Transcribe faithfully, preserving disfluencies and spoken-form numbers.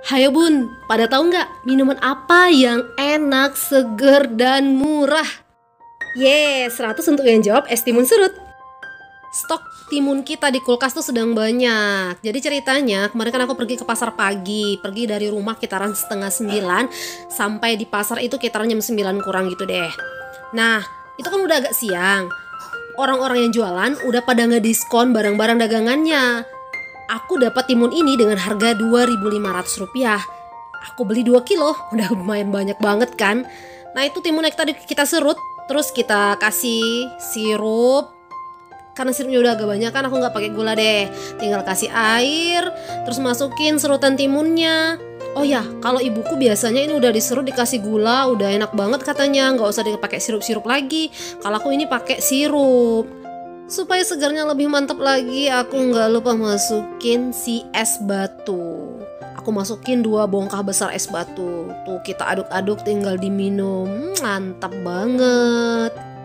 Hayo bun, pada tahu nggak minuman apa yang enak, seger, dan murah? Yeay, seratus untuk yang jawab es timun surut. Stok timun kita di kulkas tuh sedang banyak. Jadi ceritanya kemarin kan aku pergi ke pasar pagi. Pergi dari rumah kitaran setengah sembilan, sampai di pasar itu kitaran jam sembilan kurang gitu deh. Nah, itu kan udah agak siang. Orang-orang yang jualan udah pada ngediskon barang-barang dagangannya. Aku dapat timun ini dengan harga dua ribu lima ratus rupiah. Aku beli dua kilo, udah lumayan banyak banget kan. Nah itu timun yang tadi kita serut, terus kita kasih sirup. Karena sirupnya udah agak banyak kan, aku gak pakai gula deh. Tinggal kasih air, terus masukin serutan timunnya. Oh ya, kalau ibuku biasanya ini udah diserut dikasih gula, udah enak banget katanya, nggak usah dipakai sirup-sirup lagi. Kalau aku ini pakai sirup. Supaya segarnya lebih mantap lagi, aku nggak lupa masukin si es batu. Aku masukin dua bongkah besar es batu. Tuh kita aduk-aduk tinggal diminum. Mantap banget.